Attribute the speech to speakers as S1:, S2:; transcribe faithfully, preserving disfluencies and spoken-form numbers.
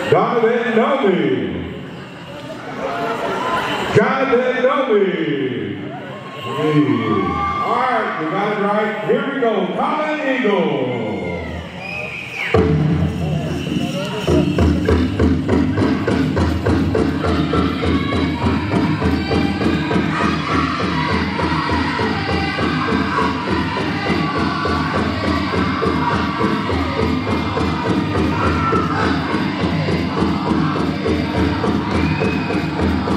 S1: Jonathan Nomi. Jonathan Nomi. All right, we got it right. Here we go. Colin Eagle.
S2: We'll be right back.